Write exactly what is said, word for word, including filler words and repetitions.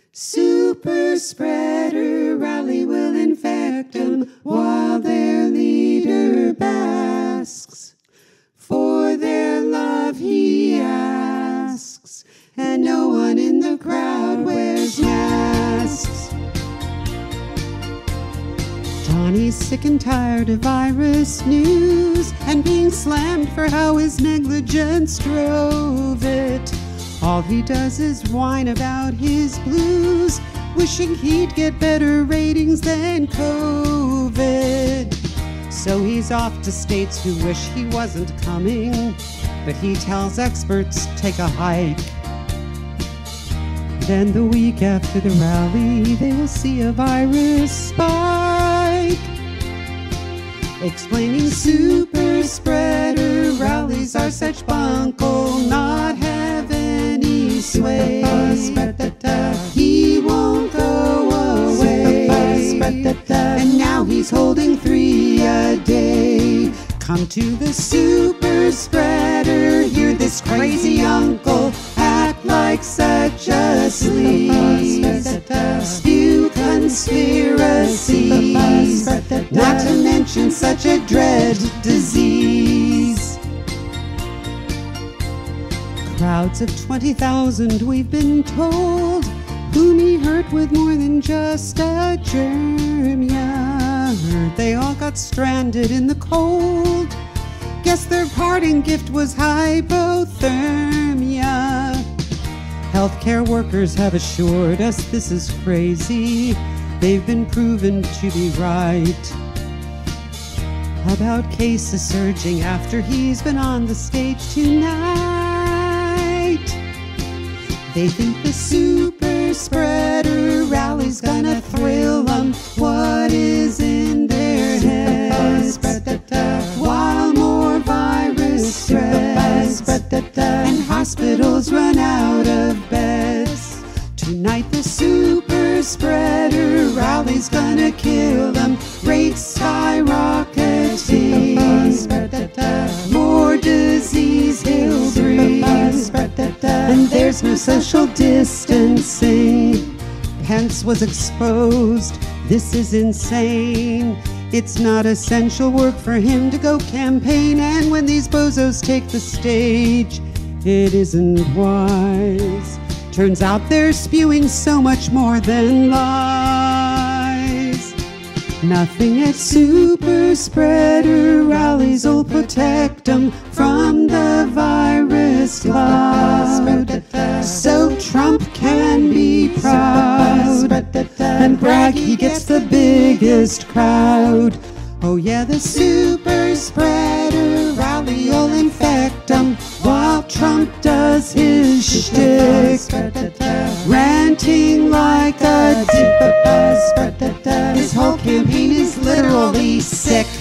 Super spreader rally will infect 'em while their leader basks. For their love he asks, and no one in the crowd wears masks. Johnny's sick and tired of virus news and being slammed for how his negligence drove it. All he does is whine about his blues, wishing he'd get better ratings than COVID. So he's off to states who wish he wasn't coming, but he tells experts take a hike. Then the week after the rally, they will see a virus spike. Explaining super spreader rallies are such bunk, will not have any sway. He won't go away, and now he's holding three a day. Come to the super spreader, hear this crazy uncle act like such a sleaze. Spew conspiracies, not to mention such a dread disease. Crowds of twenty thousand, we've been told, whom he hurt with more than just a germ. Yeah, heard they all got stranded in the cold. Guess their parting gift was hypothermia. Healthcare workers have assured us this is crazy. They've been proven to be right. About cases surging after he's been on the stage tonight. They think the super spreader rally's gonna thrill them. What is in their heads? While more virus spreads and hospitals run out of beds. Tonight the super spreader rally's gonna kill them. Rates skyrocketing, more disease he'll bring, and there's no social distancing. Pence was exposed, this is insane. It's not essential work for him to go campaign, and when these bozos take the stage, it isn't wise. Turns out they're spewing so much more than lies. Nothing at super spreader rallies will protect them from the virus cloud. So Trump can be proud and brag he gets the biggest crowd. Oh yeah, the super spreader rally will infect them while Trump does his shtick, ranting like a dick. His whole campaign is literally sick.